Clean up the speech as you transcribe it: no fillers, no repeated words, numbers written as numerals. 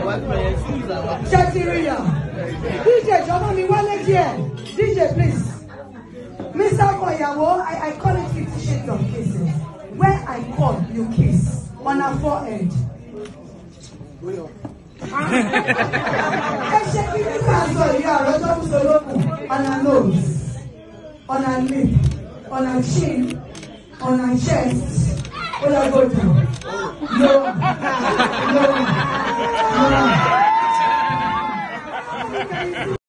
Shatiria. DJ, Jama mi wale here. DJ, please. Mr. Koyawo, I call it 50 shades of kisses. When I call, you kiss on her forehead. On her nose, on her lip, on her chin, on her chest. All I go down. No.